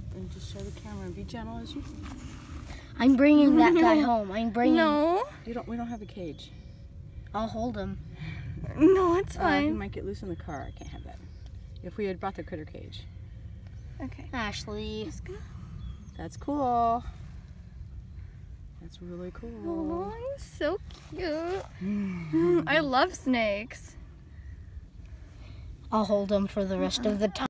and just show the camera and be gentle as you. I'm bringing that guy home. I'm bringing. No. We don't have a cage. I'll hold him. No, it's He fine. might get loose in the car. I can't have that. If we had brought the critter cage. Okay. Ashley. That's cool. That's really cool. Oh, he's so cute. I love snakes. I'll hold him for the rest of the time.